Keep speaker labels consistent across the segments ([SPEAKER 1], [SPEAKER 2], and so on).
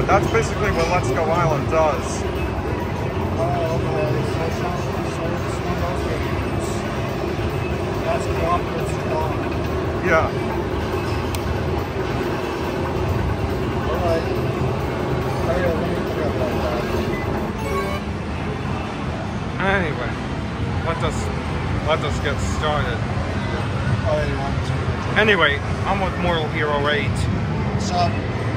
[SPEAKER 1] Yeah, that's basically what Let's Go Island does.
[SPEAKER 2] Oh, okay. So it's one of those games. That's cooperative strong.
[SPEAKER 1] Yeah.
[SPEAKER 2] Alright. Hey, let me forget about that.
[SPEAKER 1] Anyway, let us get started.
[SPEAKER 2] Oh, yeah, you want me to?
[SPEAKER 1] Anyway, I'm with Mortal Hero 8.
[SPEAKER 2] What's up?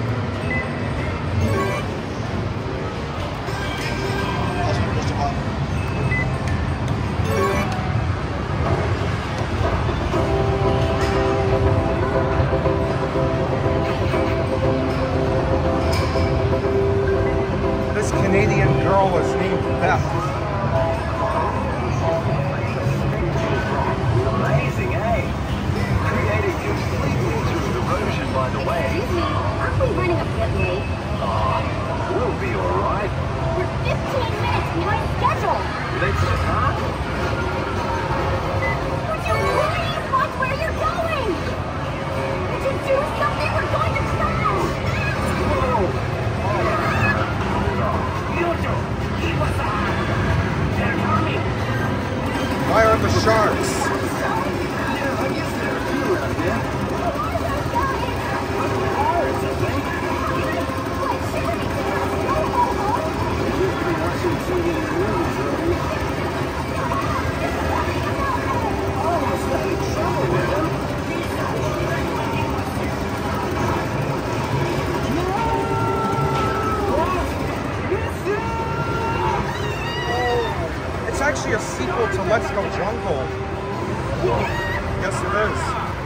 [SPEAKER 1] This Canadian girl is named Beth.
[SPEAKER 3] Amazing, eh? Created completely through erosion, by the way.
[SPEAKER 4] Excuse me, aren't we running a bit late?
[SPEAKER 3] We'll be alright.
[SPEAKER 4] We're 15 minutes behind schedule.
[SPEAKER 3] Let's start.
[SPEAKER 4] Would you please watch where you're going? Would you do something? We're going to crash.
[SPEAKER 3] Whoa! Kyoto! Shiwasa! They're coming!
[SPEAKER 1] Why are the sharks?
[SPEAKER 3] Yeah, I guess there are two around here. Pirates, I think. We've been watching too many movies, right? Almost had trouble with them.
[SPEAKER 1] It's actually a sequel to Let's Go Jungle. Yes, it is.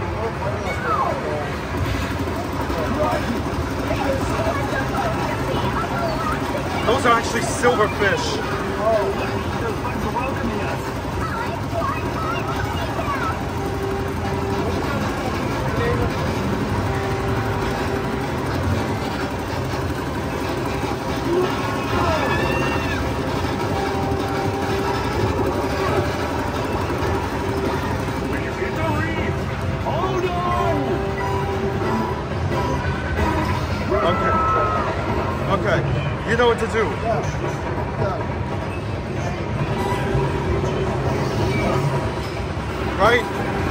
[SPEAKER 1] Those are actually silverfish.
[SPEAKER 3] Thanks for welcoming us. When you hit the reef, hold on!
[SPEAKER 1] Okay. Okay. You know what to do. Right?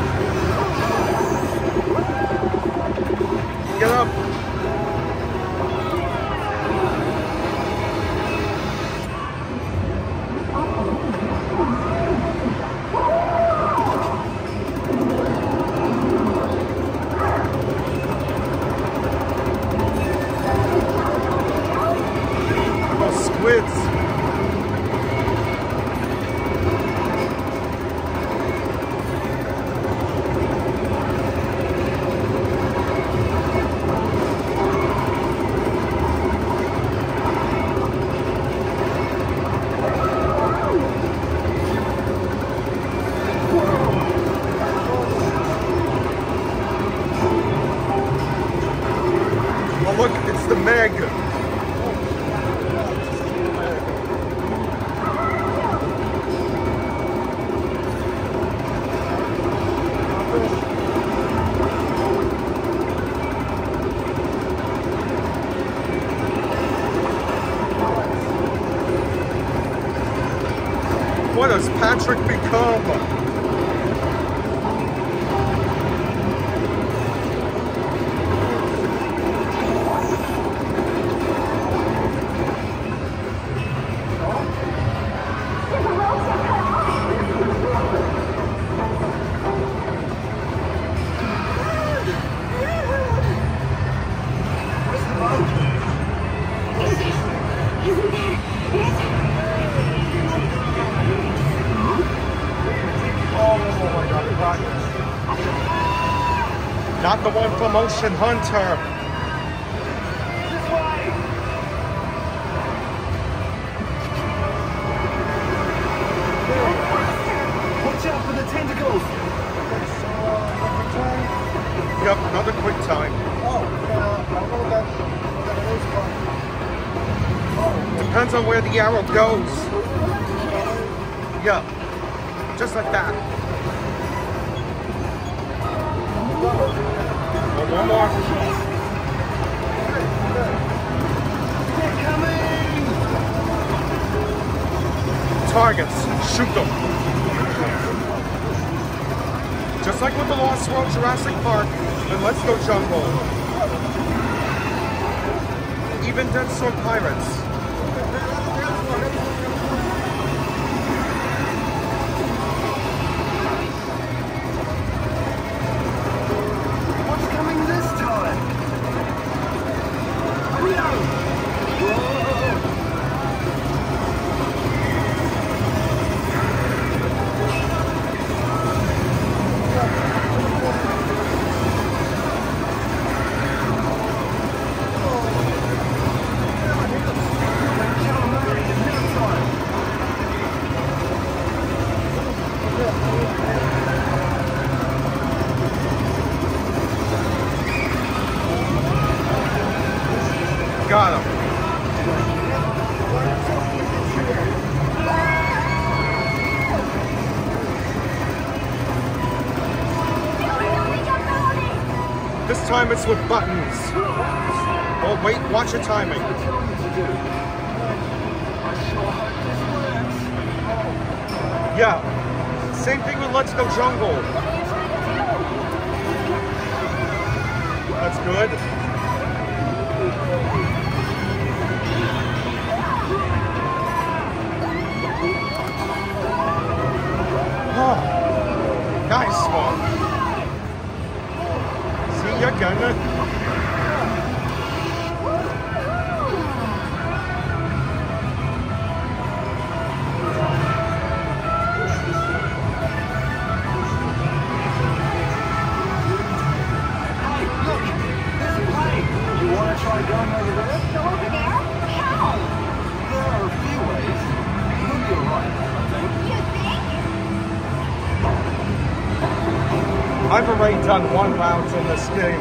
[SPEAKER 1] Get up. Squids. Oh look, it's the Meg. What has Patrick become? Not the one from Ocean Hunter.
[SPEAKER 3] This way! Watch out for the tentacles!
[SPEAKER 1] Yep, another quick time. Depends on where the arrow goes. Yeah, just like that. One more. targets, shoot them. Just like with the Lost World Jurassic Park and Let's Go Jungle. Even Dead Sword Pirates.
[SPEAKER 3] What's coming this time?
[SPEAKER 1] Got him. This time it's with buttons. Oh wait, watch your timing. Yeah, same thing with Let's Go Jungle. That's good. Oh, nice one. See, you're gonna.
[SPEAKER 3] You want to try going over there?
[SPEAKER 4] Go over there? How?
[SPEAKER 3] There are a few ways. You'll be alright, I think.
[SPEAKER 4] You think?
[SPEAKER 1] I've already done one round in this game.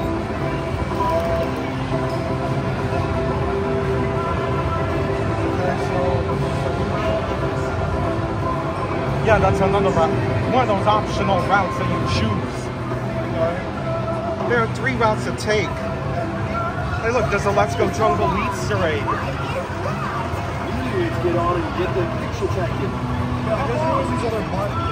[SPEAKER 1] Yeah, that's another route. One of those optional routes that you choose. There are 3 routes to take. Hey look, there's a Let's Go Jungle Easter egg.
[SPEAKER 3] You need to get on and get the pixel taken.
[SPEAKER 2] There's always these other buttons.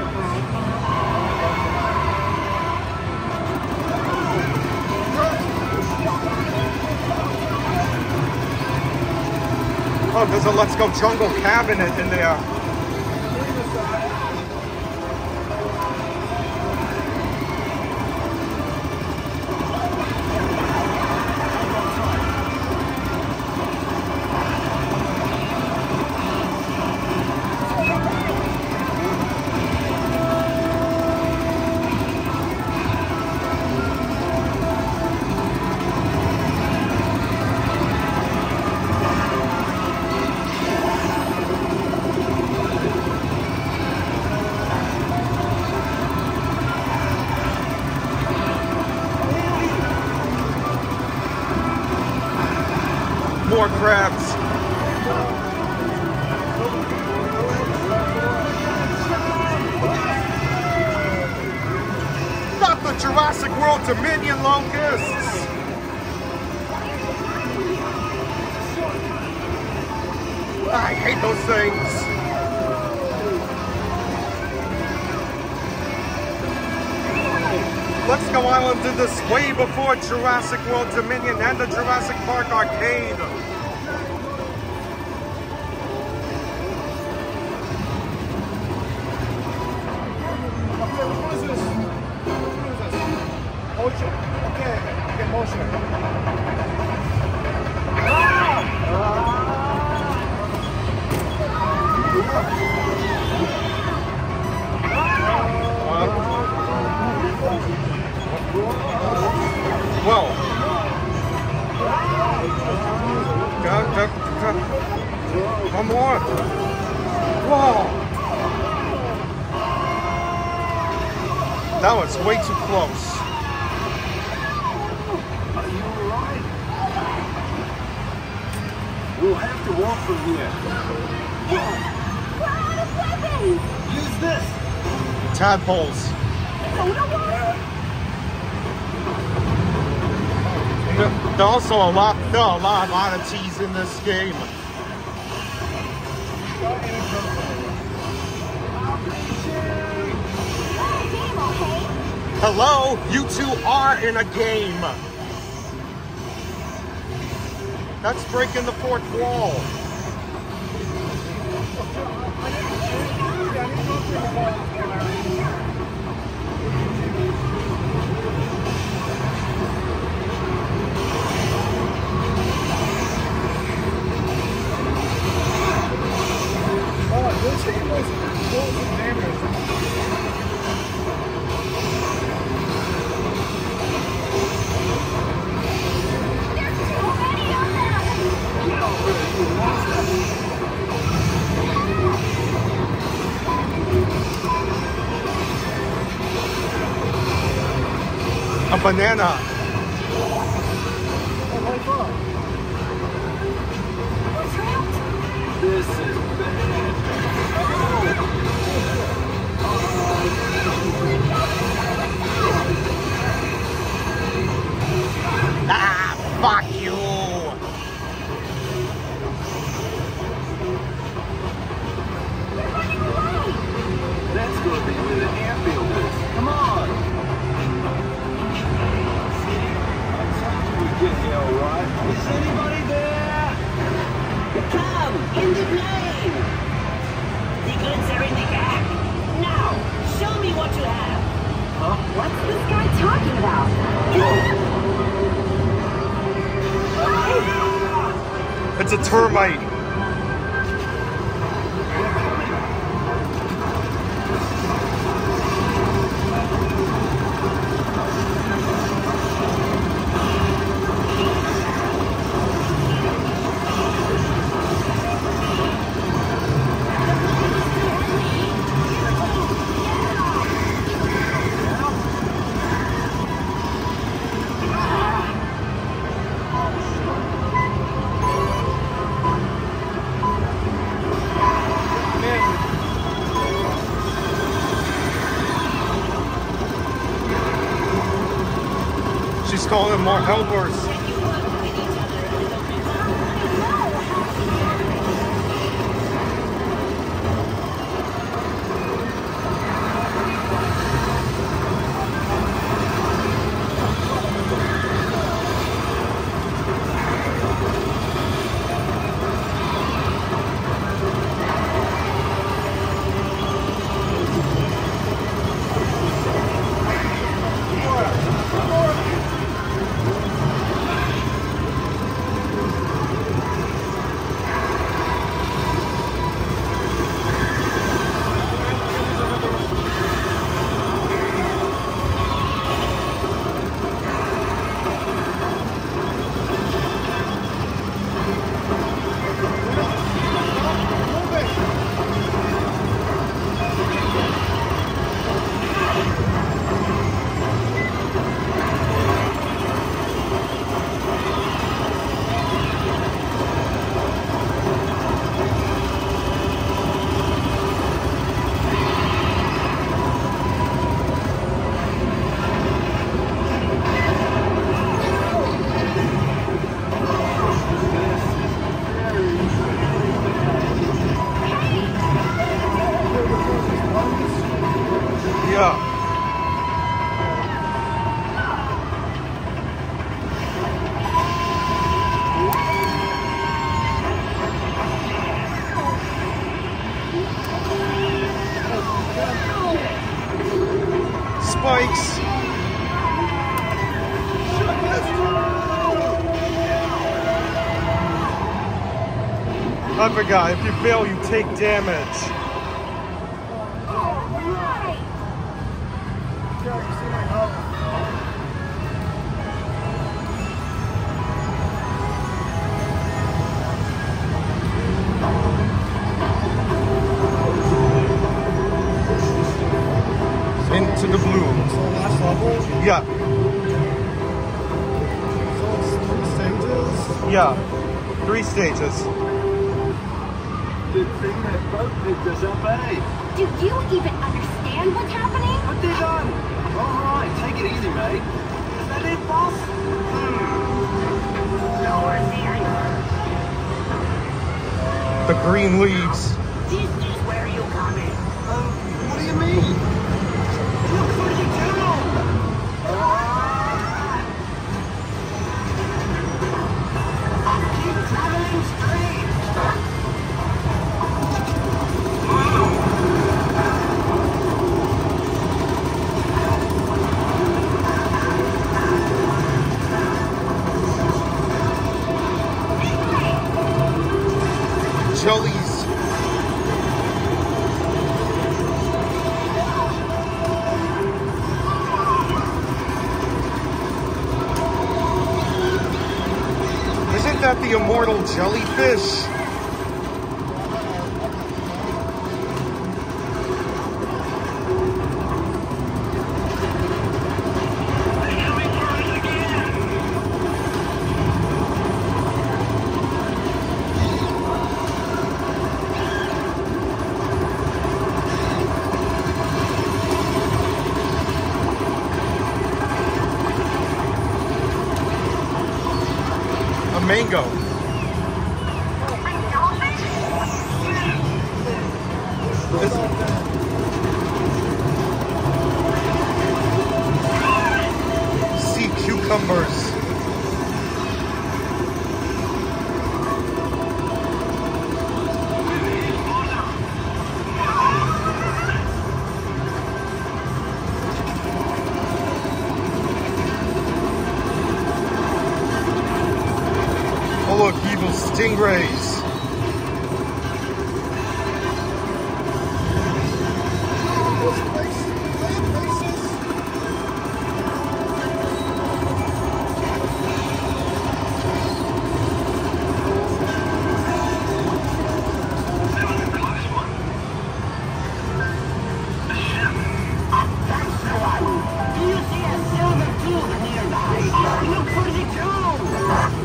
[SPEAKER 1] Oh, there's a Let's Go Jungle cabinet in there. More crabs. Not the Jurassic World Dominion locusts. I hate those things. Let's Go Island did this way before Jurassic World Dominion and the Jurassic Park Arcade.
[SPEAKER 2] Okay, motion.
[SPEAKER 1] Whoa. One more. Whoa. That was way too close.
[SPEAKER 3] Are you alright? We'll have to walk from here.
[SPEAKER 4] We're out of weapons!
[SPEAKER 3] Use this!
[SPEAKER 1] Tadpoles.
[SPEAKER 4] Soda water?
[SPEAKER 1] There are also a lot of oddities in this game.
[SPEAKER 4] Game, okay?
[SPEAKER 1] Hello? You two are in a game. That's breaking the fourth wall.
[SPEAKER 2] This game was full of damage.
[SPEAKER 4] There's too many of them.
[SPEAKER 1] A banana.
[SPEAKER 2] Oh my god.
[SPEAKER 4] We're trapped.
[SPEAKER 3] This is bad.
[SPEAKER 1] Ah, fuck you.
[SPEAKER 4] We're running away.
[SPEAKER 3] That's going to be where the airfield is. Come on. We get here all right. Is anybody there?
[SPEAKER 5] Come, in the plane! The goods are in the cab. Now, show me what you have.
[SPEAKER 4] What's this guy talking about?
[SPEAKER 1] It's a termite. She's calling more helpers.
[SPEAKER 5] Can you work with each other a little better?
[SPEAKER 1] Yeah. Spikes. I forgot, if you fail, you take damage.
[SPEAKER 4] Alright.
[SPEAKER 2] Yeah, you see my health.
[SPEAKER 1] Into the blue.
[SPEAKER 2] So last level,
[SPEAKER 1] Yeah,
[SPEAKER 2] so it's 3 stages.
[SPEAKER 1] yeah. 3 stages.
[SPEAKER 3] Good thing that boat picked us up, eh?
[SPEAKER 4] Do you even understand what's happening?
[SPEAKER 3] What they done? All right, take it easy, mate. Is that it, boss?
[SPEAKER 5] Lower the anchor.
[SPEAKER 1] The green leaves.
[SPEAKER 5] This is where you come in.
[SPEAKER 3] What do you
[SPEAKER 2] you mean?
[SPEAKER 5] Look for the tunnel! Keep traveling straight!
[SPEAKER 1] Jellies. Isn't that the immortal jellyfish? A mango. Sea cucumbers. Oh look, evil stingrays.
[SPEAKER 5] Do you see a silver tube nearby? Look for the tube!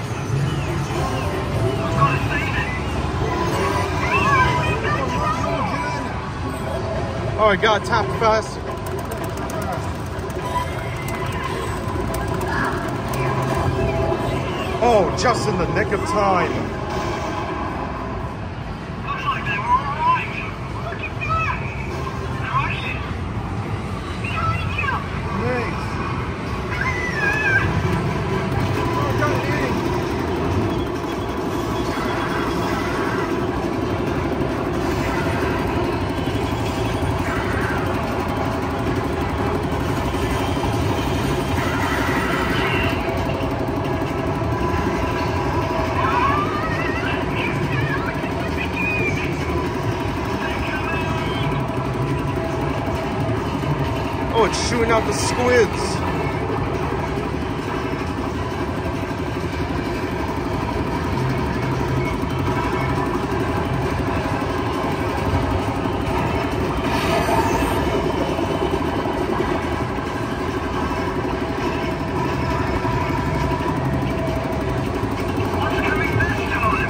[SPEAKER 1] Oh, I got tapped fast. Oh, just in the nick of time.
[SPEAKER 3] Looks like they were all right. Look at that! Right.
[SPEAKER 4] Behind you!
[SPEAKER 2] Thanks. Oh, got eating.
[SPEAKER 1] Oh, it's shooting out the squids.
[SPEAKER 3] What's coming this time?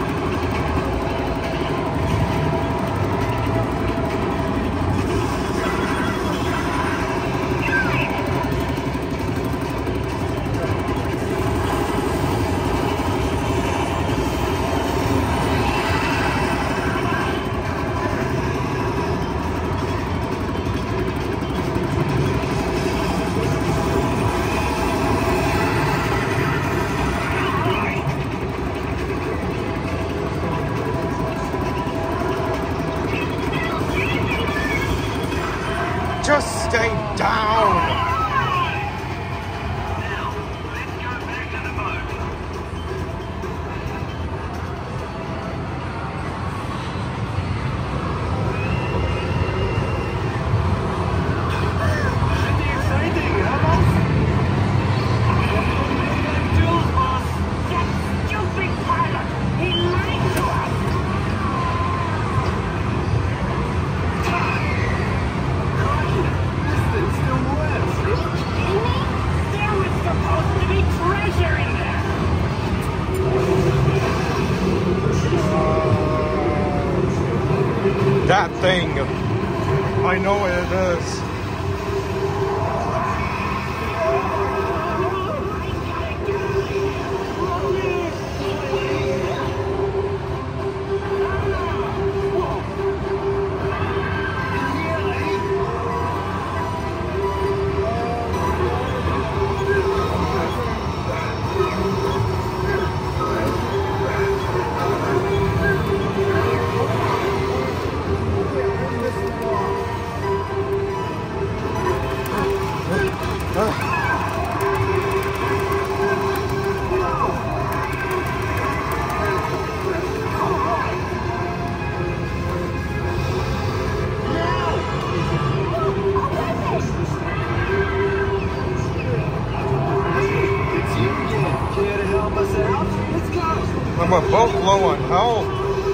[SPEAKER 1] Just stay down.
[SPEAKER 3] Now, let's go back to the boat. Should be exciting, huh, boss? Jules, boss.
[SPEAKER 5] That stupid pilot! He lied to us!
[SPEAKER 2] This thing still lives.
[SPEAKER 5] There was supposed to be treasure in there!
[SPEAKER 1] That thing. I know what it is.
[SPEAKER 5] Yeah,
[SPEAKER 1] both low on health.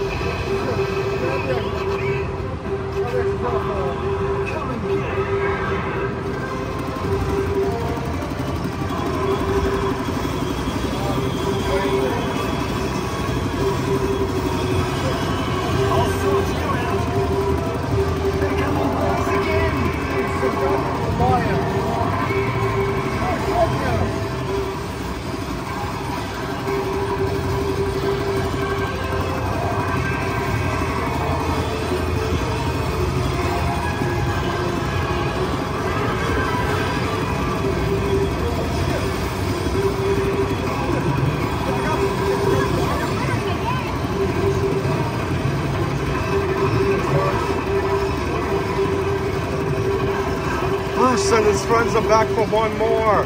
[SPEAKER 1] Bruce and his friends are back for one more.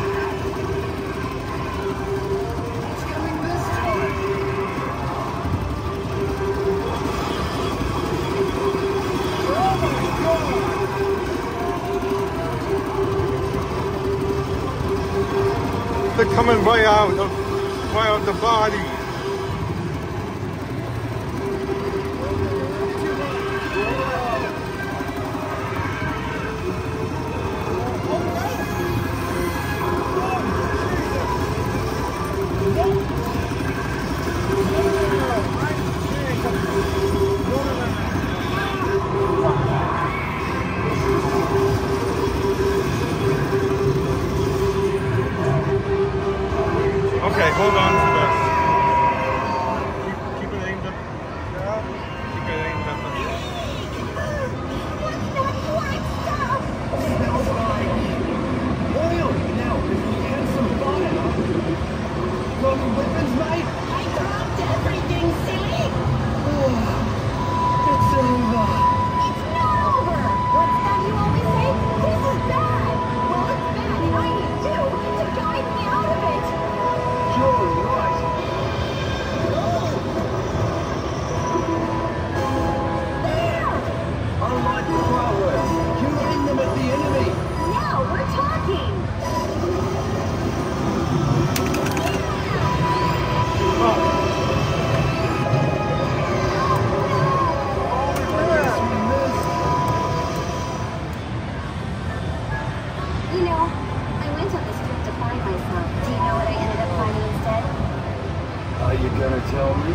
[SPEAKER 1] They're coming right out of the body. Okay, hold on to this. Keep it aimed up. Keep it aimed up.
[SPEAKER 5] Smells like oil. Now, if we had some fire. Broken weapons, mate? I dropped everything, silly. It's over.
[SPEAKER 4] It's not over! What's that you always say? This is bad! Well, it's bad, and I need you to guide me out of it!
[SPEAKER 5] You're right.
[SPEAKER 4] There!
[SPEAKER 5] I like the fireworks. You aim them at the enemy.
[SPEAKER 4] Now we're talking! You know, I went on this trip to find myself. Do you know what I ended up finding instead?
[SPEAKER 5] Are you gonna tell me?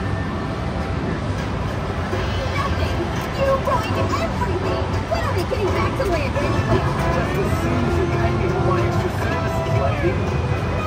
[SPEAKER 4] Nothing! You ruined everything! When are we getting back to land anyway?
[SPEAKER 5] Just as soon as you pay me for my extra services, lady.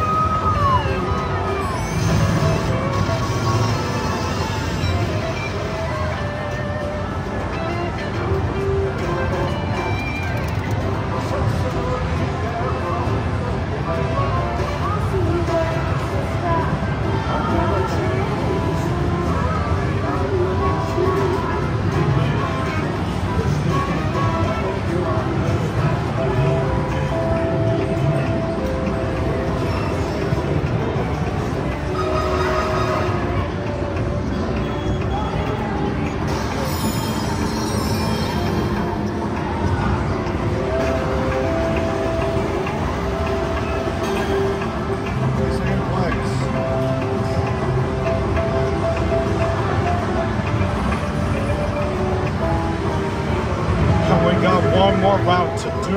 [SPEAKER 1] One more route to do.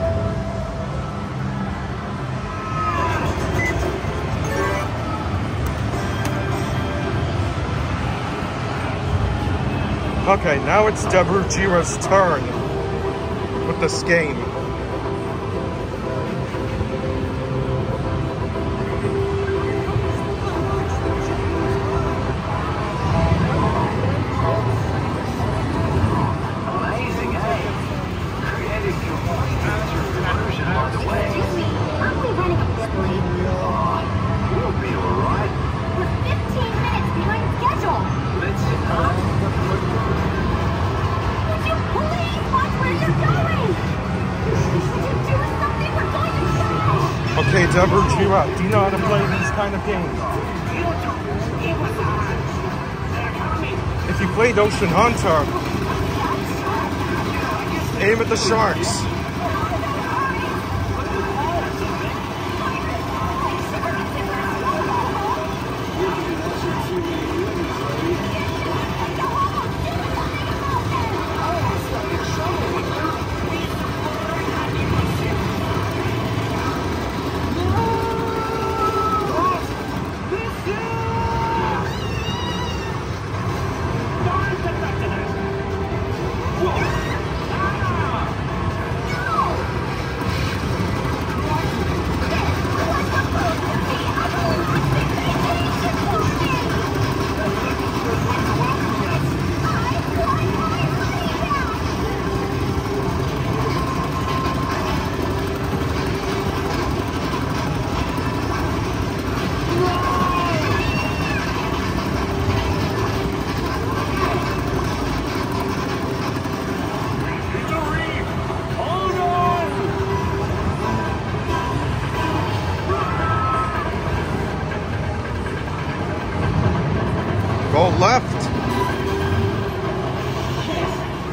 [SPEAKER 1] Okay, now it's Debujira's turn with this game.
[SPEAKER 3] Amazing, eh? Created complete version on the way.
[SPEAKER 4] Excuse me, aren't we running a bit late?
[SPEAKER 3] We'll be alright.
[SPEAKER 4] We're 15 minutes behind schedule!
[SPEAKER 3] Let's huh?
[SPEAKER 4] Would you please watch where you're going? Would you do something? We're going to crash!
[SPEAKER 1] Okay, Debujira, do you know how to play these kind of games? If you played Ocean Hunter, aim at the sharks.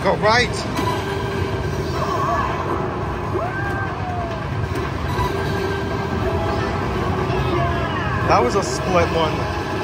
[SPEAKER 1] Go right. That was a split one.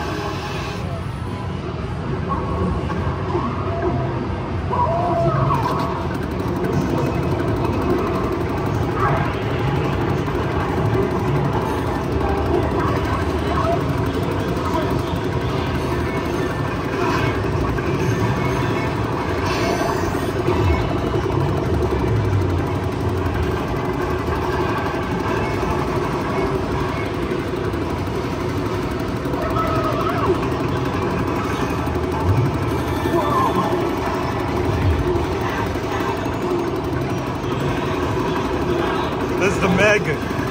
[SPEAKER 1] This is the Meg.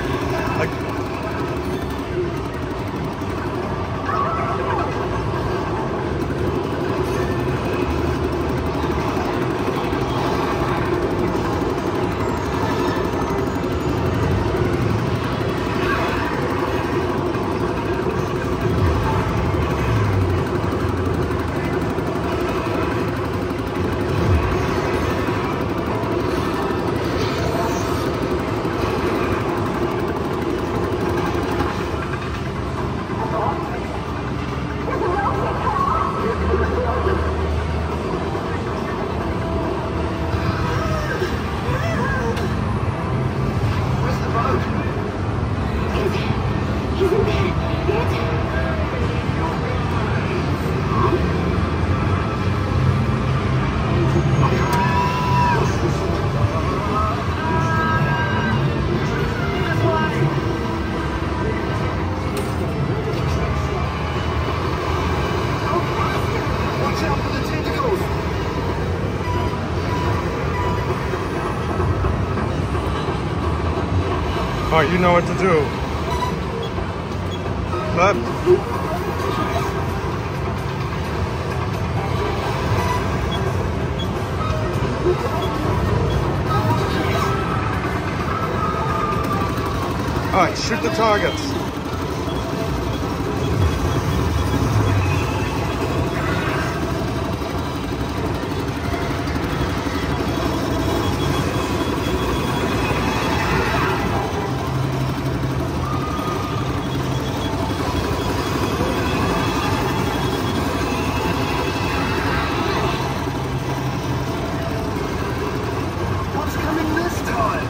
[SPEAKER 1] All right, you know what to do. Left. All right, shoot the targets.
[SPEAKER 3] What's coming this time?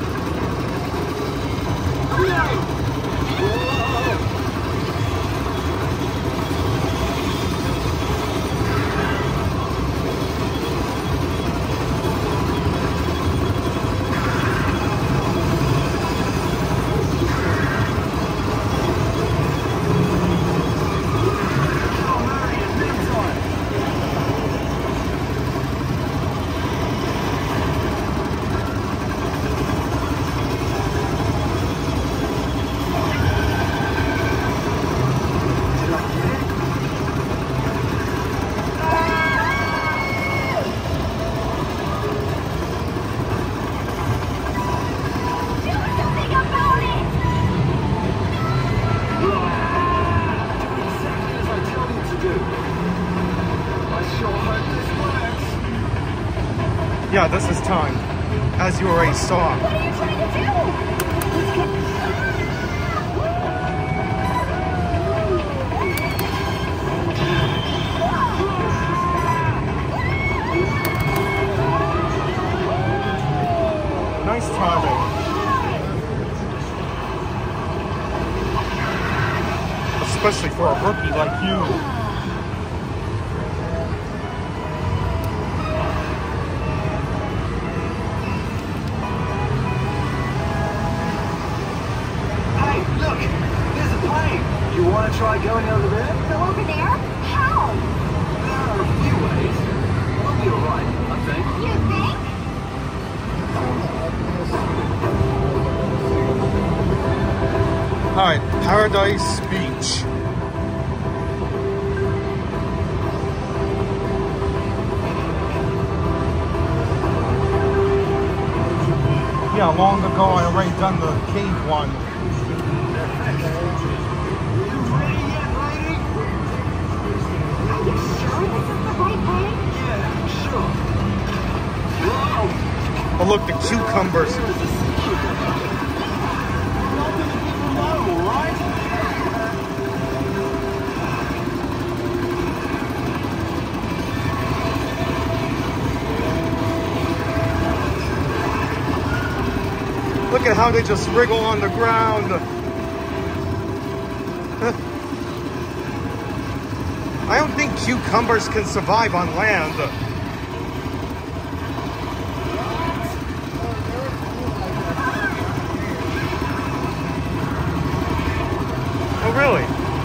[SPEAKER 1] Yeah, this is time, as you already saw.
[SPEAKER 4] What are you trying to do?
[SPEAKER 1] Nice timing. Especially for a rookie like you.
[SPEAKER 3] You want to try going over there?
[SPEAKER 4] Go over there? How?
[SPEAKER 3] There are a few ways. We'll be alright, I think.
[SPEAKER 4] You think?
[SPEAKER 1] Alright, Paradise Beach. Yeah, long ago I already done the cave one.
[SPEAKER 4] Are you sure this is the right way?
[SPEAKER 3] Yeah, sure.
[SPEAKER 1] Oh, look, the cucumbers. Look at how they just wriggle on the ground. I don't think cucumbers can survive on land. Oh, really?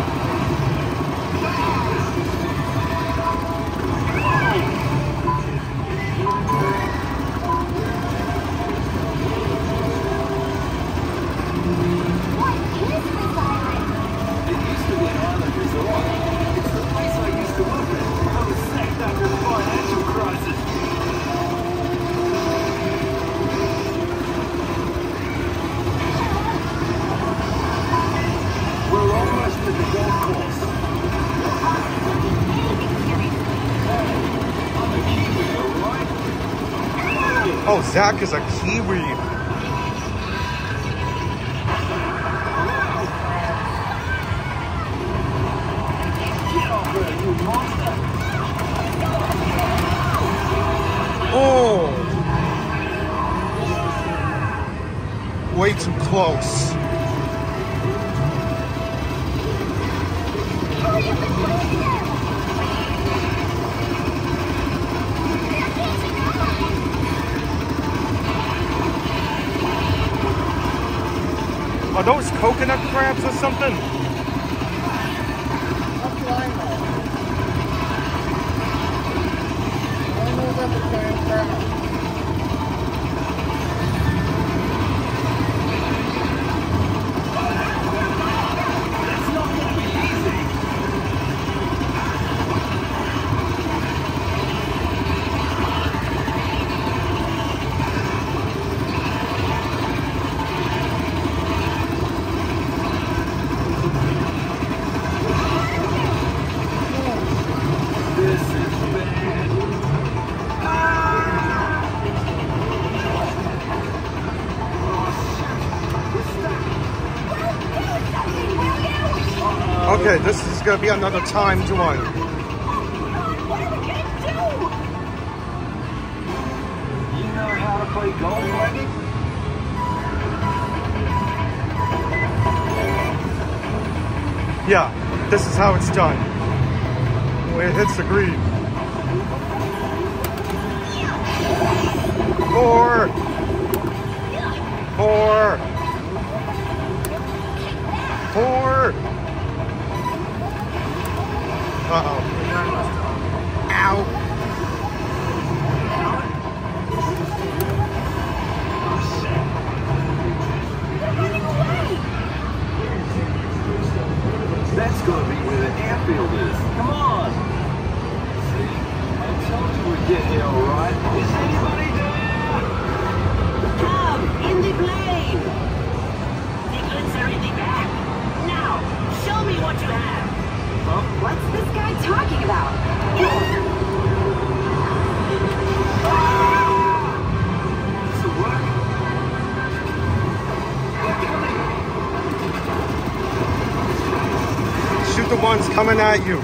[SPEAKER 4] What is this island?
[SPEAKER 3] It used to be an island resort. It's the place I used to work at. I was sacked after the financial crisis. We're almost at the golf course. I'm a Kiwi, alright?
[SPEAKER 1] Oh, Zach is a Kiwi.
[SPEAKER 3] Get off her, you monster!
[SPEAKER 1] Oh! Way too close.
[SPEAKER 4] Hurry up and break them!
[SPEAKER 1] Are those coconut crabs or something?
[SPEAKER 2] I'm flying though. I don't know about the giant crab.
[SPEAKER 3] That's not gonna be easy! This is bad.
[SPEAKER 1] Okay, this is gonna be another timed one.
[SPEAKER 4] What are we gonna do?
[SPEAKER 3] You know how to play golf, Randy?
[SPEAKER 1] Yeah, this is how it's done. When it hits the green. 4. 4. 4. Uh-oh. Ow.
[SPEAKER 3] That's gonna be where the airfield is. Come on! See? I told you we'd get here alright. Is anybody there?
[SPEAKER 6] Come, in the plane! The goods are in the back. Now, show me what you have.
[SPEAKER 4] What's this guy talking about?
[SPEAKER 3] This'll work. They're coming!
[SPEAKER 1] Shoot the ones coming at you.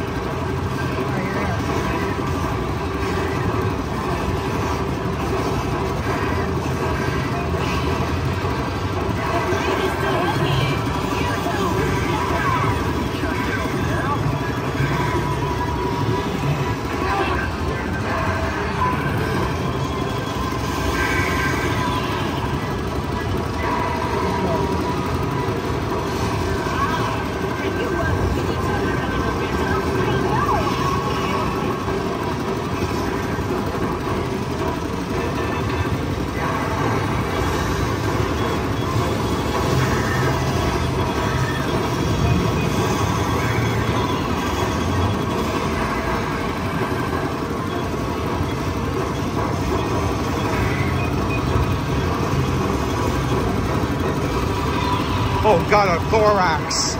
[SPEAKER 1] Oh, got a thorax.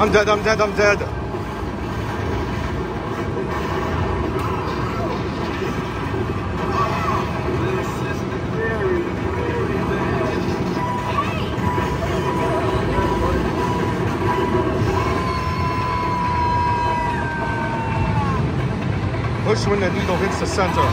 [SPEAKER 1] I'm dead, I'm dead, I'm dead.
[SPEAKER 3] This is very, very bad.
[SPEAKER 1] Push when the needle hits the center.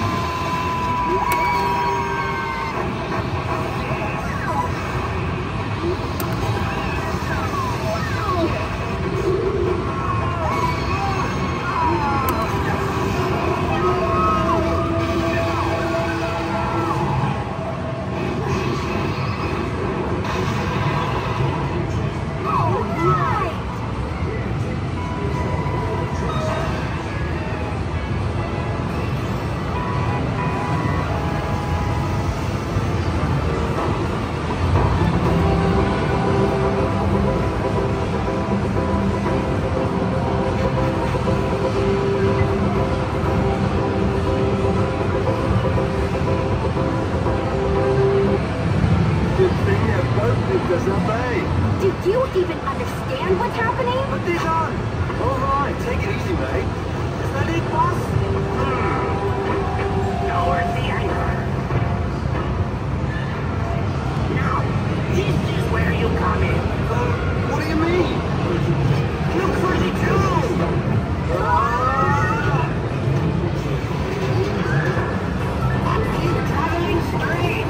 [SPEAKER 3] Good thing that boat picked us up, eh?
[SPEAKER 4] Do you even understand what's happening?
[SPEAKER 3] Put this on. All right, take it easy, mate. Is that it, boss?
[SPEAKER 6] Towards the anchor. Now, this is where you come in.
[SPEAKER 3] What do you mean?
[SPEAKER 6] Look for the tube. And keep traveling straight.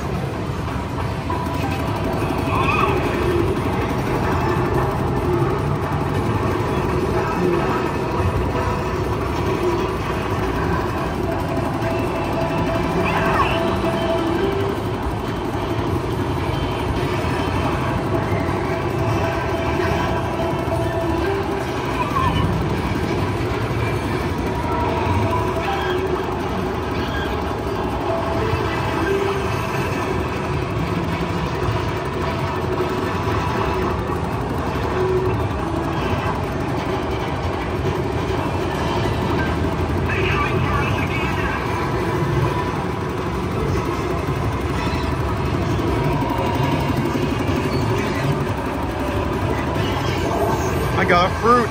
[SPEAKER 1] I got a fruit.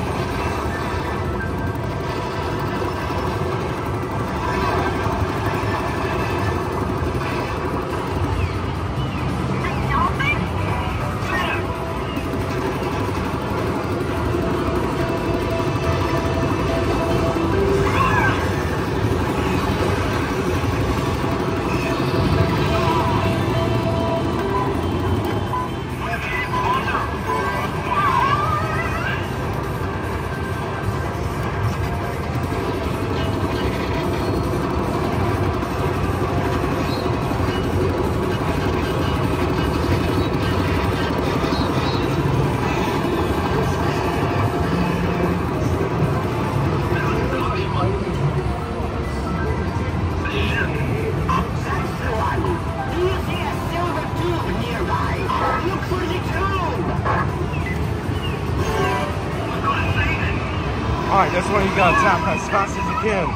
[SPEAKER 1] Alright, that's when you gotta tap as fast as you can.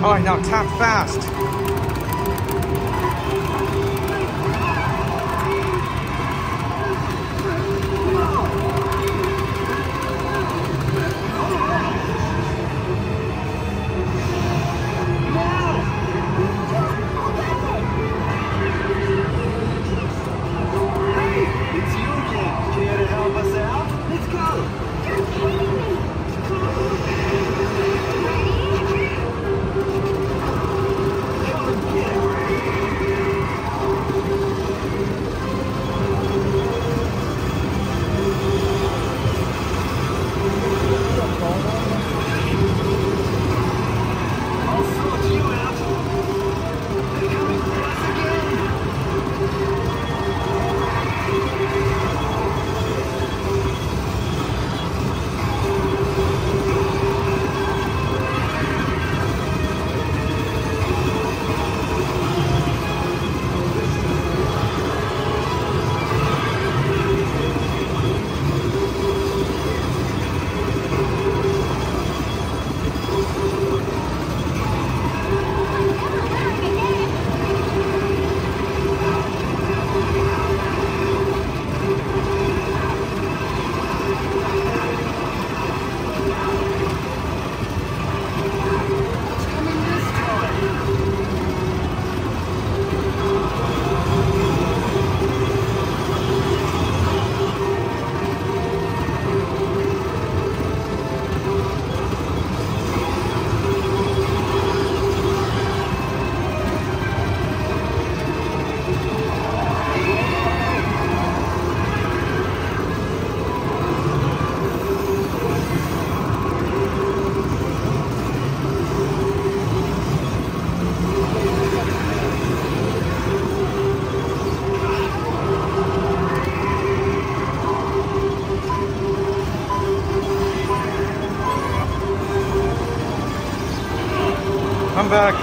[SPEAKER 1] Alright, now tap fast.
[SPEAKER 3] It's you again. Care to help us out? Let's go.
[SPEAKER 4] You're kidding me!
[SPEAKER 3] I'll sort you out. They're coming for us again.
[SPEAKER 1] I'm back.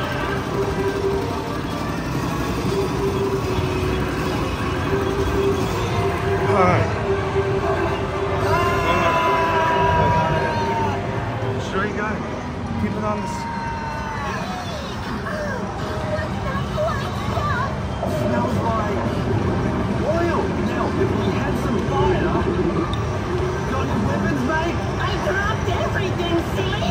[SPEAKER 1] Alright. Sure you got it. Keep it on this.
[SPEAKER 3] Smells like oil. Now, if we had some fire. Got any weapons, mate?
[SPEAKER 6] I dropped everything, silly!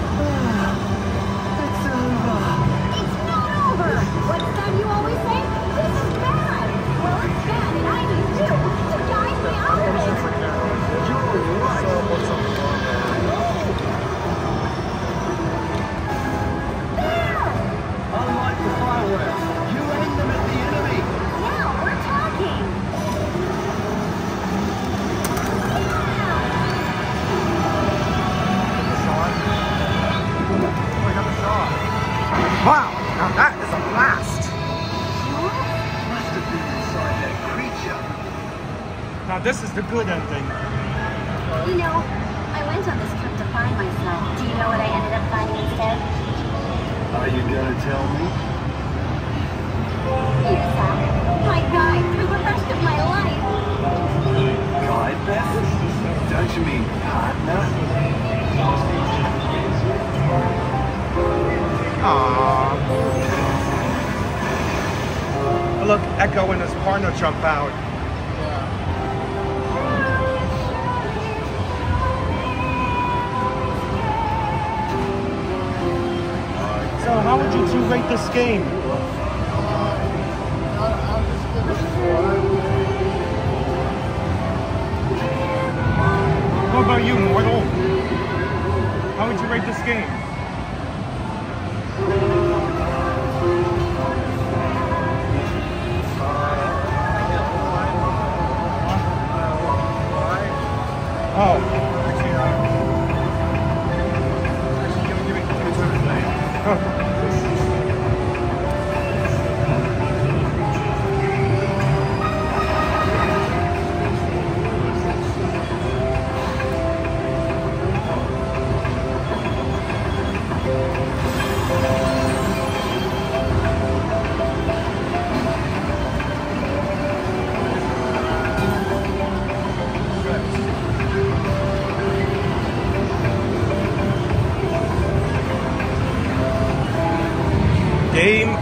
[SPEAKER 3] It's over.
[SPEAKER 4] It's not over! What's that you always say? This is bad! Well, it's bad and I need you to guide me out of it!
[SPEAKER 3] You're right.
[SPEAKER 4] There!
[SPEAKER 3] Unlike the fireworks, you aim them at the enemy.
[SPEAKER 4] Now we're talking!
[SPEAKER 1] Wow! Now that is a blast!
[SPEAKER 3] Must have been inside that creature.
[SPEAKER 1] Now this is the good ending.
[SPEAKER 4] You know, I went on this trip to find myself. Do you know what I ended up finding instead?
[SPEAKER 3] Are you gonna tell me?
[SPEAKER 4] You, Zach. My guide through the rest of my life.
[SPEAKER 3] Guide, Beth? Don't you mean partner?
[SPEAKER 1] Aww. Look, Echo and his partner jump out. So how would you two rate this game?
[SPEAKER 2] I'll just give it a 4.
[SPEAKER 1] What about you, Mortal? How would you rate this game? Oh. game